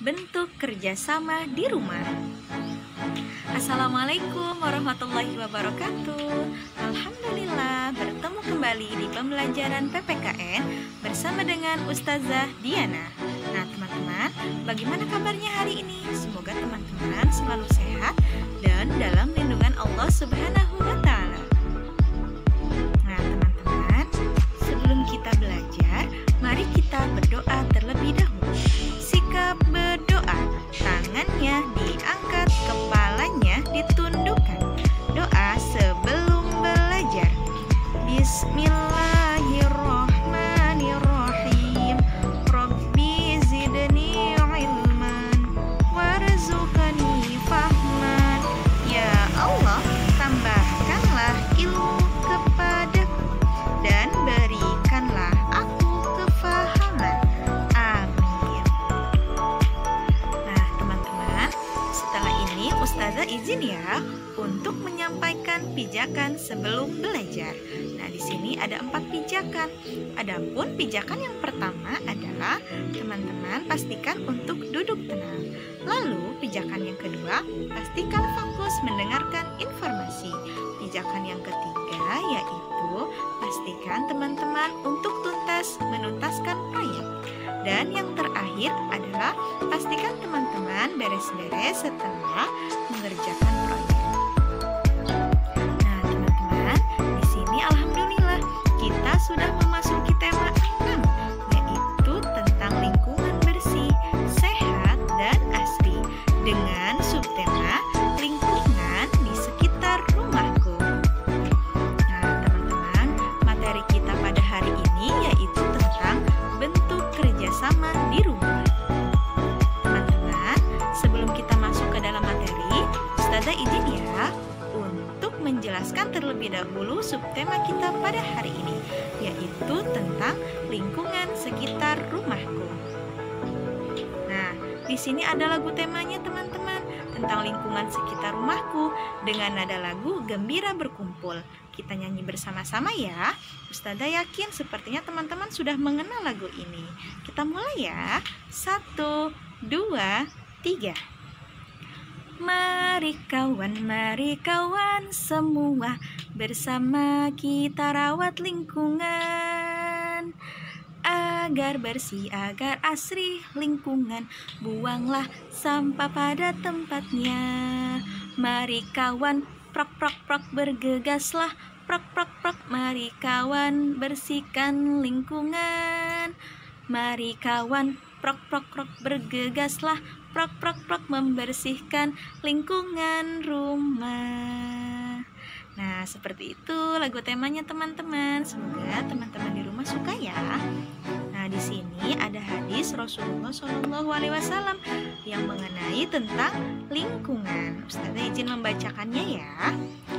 bentuk kerjasama di rumah. Assalamualaikum warahmatullahi wabarakatuh. Alhamdulillah bertemu kembali di pembelajaran PPKN bersama dengan Ustazah Diana. Nah teman-teman, bagaimana kabarnya hari ini? Semoga teman-teman selalu sehat dan dalam lindungan Allah Subhanahu wa Ta'ala. Nah teman-teman, sebelum kita belajar, mari kita berdoa terlebih dahulu. Sikap berdoa, tangannya diangkat, kepalanya ditundukkan. Doa sebelum belajar. Bismillahirrahmanirrahim. Rabbi zidni ilman warzuqni fahman. Ya Allah, tambahkanlah ilmu kepadaku dan berikanlah aku kefahaman. Amin. Nah teman-teman, setelah ini Ustazah izin ya untuk menyampaikan pijakan sebelum belajar. Nah, di sini ada 4 pijakan. Adapun pijakan yang pertama adalah teman-teman pastikan untuk duduk tenang. Lalu pijakan yang kedua, pastikan fokus mendengarkan informasi. Pijakan yang ketiga yaitu pastikan teman-teman untuk menuntaskan proyek. Dan yang terakhir adalah pastikan teman-teman beres-beres setelah mengerjakan proyek. Nah, teman-teman, di sini alhamdulillah kita sudah memasuki tema 6, yaitu tentang lingkungan bersih, sehat, dan asri dengan subtema lingkungan di sekitar rumahku. Nah, teman-teman, materi kita pada hari ini yaitu tentang bentuk kerjasama di rumah. Teman-teman, sebelum kita masuk ke dalam materi, Ustazah izin ya untuk menjelaskan terlebih dahulu subtema kita pada hari ini, yaitu tentang lingkungan sekitar rumahku. Nah, di sini ada lagu temanya teman-teman, tentang lingkungan sekitar rumahku dengan nada lagu Gembira Berkumpul. Kita nyanyi bersama-sama ya. Ustazah yakin sepertinya teman-teman sudah mengenal lagu ini. Kita mulai ya. 1, 2, 3. Mari kawan semua, bersama kita rawat lingkungan agar bersih, agar asri lingkungan. Buanglah sampah pada tempatnya. Mari kawan, prok prok prok, bergegaslah, prok prok prok. Mari kawan, bersihkan lingkungan. Mari kawan, prok prok prok, bergegaslah, prok prok prok, membersihkan lingkungan rumah. Nah, seperti itu lagu temanya teman-teman. Semoga teman-teman di rumah suka ya. Nah, di sini ada hadis Rasulullah SAW yang mengenai tentang lingkungan. Ustazah izin membacakannya ya.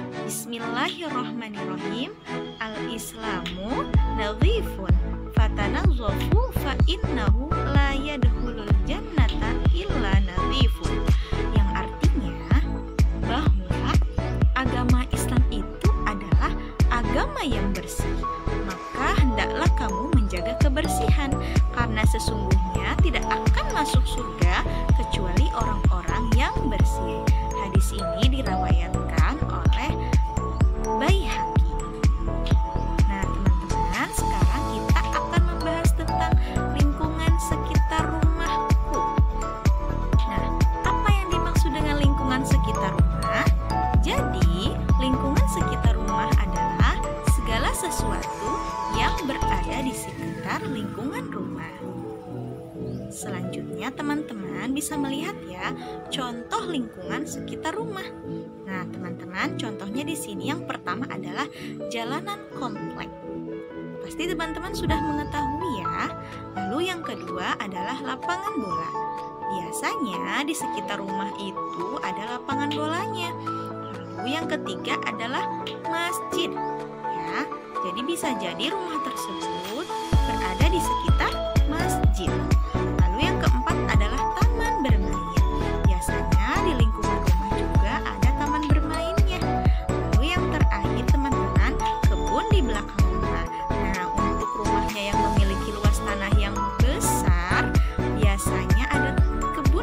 Bismillahirrahmanirrahim. Al-Islamu nadhifun fatanazzafu fa innahu la yadkhulul jannata illa nadhifun. Yang artinya bahwa agama Islam itu adalah agama yang bersih. Maka hendaklah kamu menjaga kebersihan, karena sesungguhnya tidak akan masuk surga kecuali orang-orang yang bersih. Hadis ini diriwayatkan oleh Baihaqi. Nah, teman-teman, sekarang kita akan membahas tentang lingkungan sekitar rumahku. Nah, apa yang dimaksud dengan lingkungan sekitar rumah? Jadi, lingkungan sekitar rumah adalah segala sesuatu yang berada di sekitar lingkungan rumah. Selanjutnya, teman-teman bisa melihat ya contoh lingkungan sekitar rumah. Nah, teman-teman, contohnya di sini yang pertama adalah jalanan komplek. Pasti teman-teman sudah mengetahui ya. Lalu yang kedua adalah lapangan bola. Biasanya di sekitar rumah itu ada lapangan bolanya. Lalu yang ketiga adalah masjid. Ya, jadi bisa jadi rumah tersebut berada di sekitar masjid. Lalu yang keempat adalah taman bermain. Biasanya di lingkungan rumah juga ada taman bermainnya. Lalu yang terakhir teman-teman, kebun di belakang rumah. Nah, untuk rumahnya yang memiliki luas tanah yang besar, biasanya ada kebun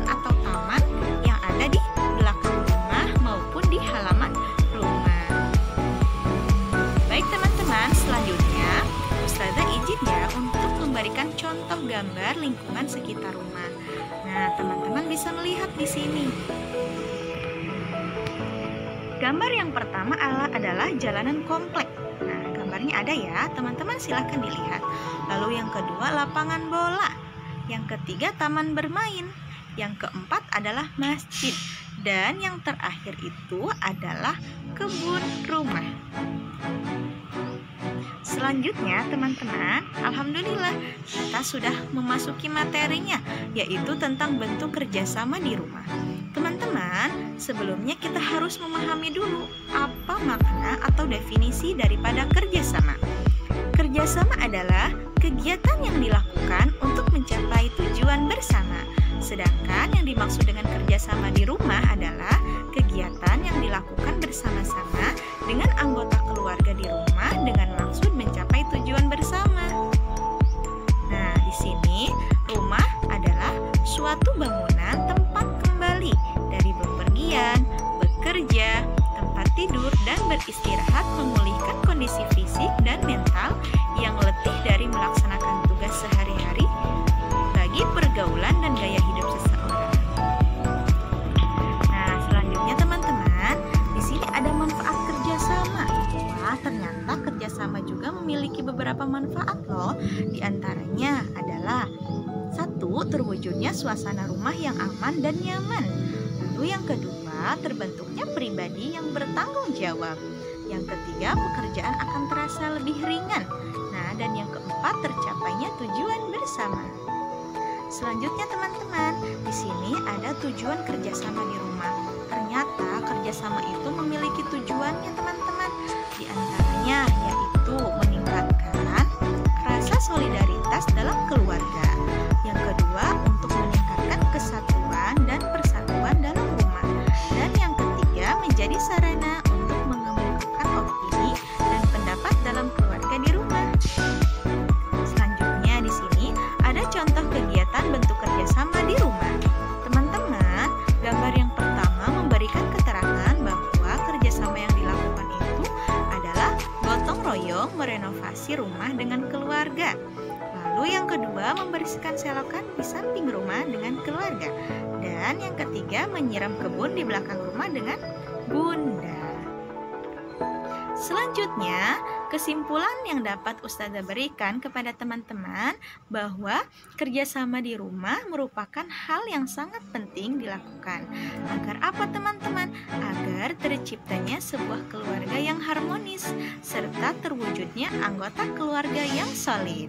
contoh gambar lingkungan sekitar rumah. Nah, teman-teman bisa melihat di sini. Gambar yang pertama adalah jalanan komplek. Nah, gambarnya ada ya, teman-teman silahkan dilihat. Lalu yang kedua lapangan bola. Yang ketiga taman bermain. Yang keempat adalah masjid. Dan yang terakhir itu adalah kebun rumah. Selanjutnya teman-teman, alhamdulillah kita sudah memasuki materinya, yaitu tentang bentuk kerjasama di rumah. Teman-teman, sebelumnya kita harus memahami dulu apa makna atau definisi daripada kerjasama. Kerjasama adalah kegiatan yang dilakukan untuk mencapai tujuan bersama. Sedangkan yang dimaksud dengan kerjasama di rumah adalah kegiatan yang dilakukan bersama-sama dengan anggota keluarga di rumah dengan maksud mencapai tujuan bersama. Nah, di sini rumah adalah suatu bangunan tempat kembali dari bepergian, bekerja, tempat tidur, dan beristirahat, memulihkan kondisi fisik dan mental yang letih dari melaksanakan tugas sehari-hari bagi pergaulan dan gaya hidup seseorang. Nah, selanjutnya teman-teman, di sini ada manfaat kerjasama. Wah, ternyata kerjasama juga memiliki beberapa manfaat loh. Di antaranya adalah 1. Terwujudnya suasana rumah yang aman dan nyaman. Lalu yang kedua, terbentuknya pribadi yang bertanggung jawab. Yang ketiga, pekerjaan akan terasa lebih ringan. Nah, dan yang keempat, tercapainya tujuan bersama. Selanjutnya teman-teman, di sini ada tujuan kerjasama di rumah. Ternyata kerjasama itu memiliki tujuannya teman-teman. Di antaranya yaitu meningkatkan rasa solidaritas dalam keluarga. Yang kedua, untuk meningkatkan kesatuan dan persatuan dalam rumah. Dan yang ketiga, menjadi sarana untuk mengemukakan opini dan pendapat dalam keluarga di rumah. Selanjutnya di sini ada contoh kegiatan bentuk kerjasama di rumah. Teman-teman, gambar yang pertama memberikan keterangan bahwa kerjasama yang dilakukan itu adalah gotong royong merenovasi rumah dengan keluarga. Lalu yang kedua, membersihkan selokan di samping rumah dengan keluarga. Dan yang ketiga, menyiram kebun di belakang rumah dengan bunda. Selanjutnya, kesimpulan yang dapat Ustazah berikan kepada teman-teman bahwa kerjasama di rumah merupakan hal yang sangat penting dilakukan. Agar apa teman-teman? Agar terciptanya sebuah keluarga yang harmonis serta terwujudnya anggota keluarga yang solid.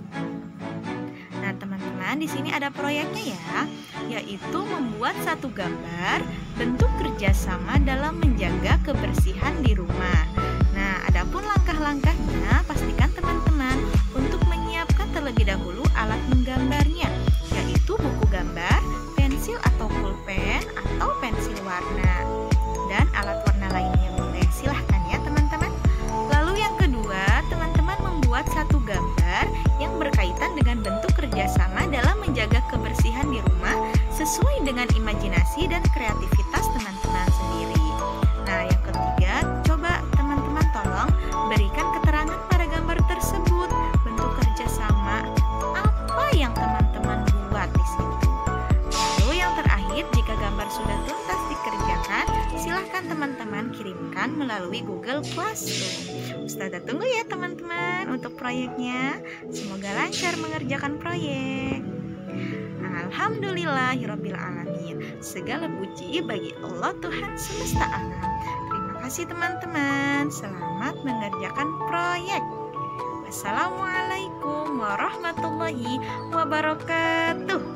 Nah teman-teman, di sini ada proyeknya ya, yaitu membuat satu gambar bentuk kerjasama dalam menjaga kebersihan di rumah. Nah, adapun langkah-langkahnya, pastikan teman-teman untuk menyiapkan terlebih dahulu alat menggambarnya, yaitu buku gambar, pensil atau pulpen atau pensil warna, dan alat warna lainnya boleh. Silahkan ya teman-teman. Lalu yang kedua, teman-teman membuat satu gambar yang berkaitan dengan bentuk kerjasama dalam menjaga kebersihan di rumah sesuai dengan imajinasi dan kreativitas teman-teman sendiri. Nah, yang ketiga, coba teman-teman tolong berikan keterangan pada gambar tersebut. Bentuk kerjasama apa yang teman-teman buat di situ. Lalu yang terakhir, jika gambar sudah tuntas dikerjakan, silahkan teman-teman kirimkan melalui Google Classroom. Ustazah tunggu ya teman-teman untuk proyeknya. Semoga lancar mengerjakan proyek. Alhamdulillahirabbil alamin. Segala puji bagi Allah Tuhan semesta alam. Terima kasih teman-teman. Selamat mengerjakan proyek. Wassalamualaikum warahmatullahi wabarakatuh.